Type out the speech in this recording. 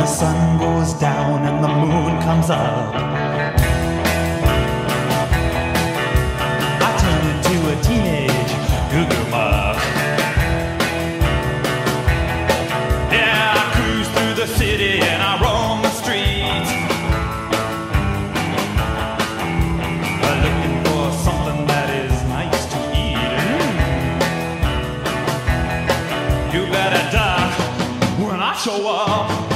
sun goes down and the moon comes up, I turn into a teenage goo-goo muck. Yeah, I cruise through the city and I roam the streets, looking for something that is nice to eat. You better duck when I show up.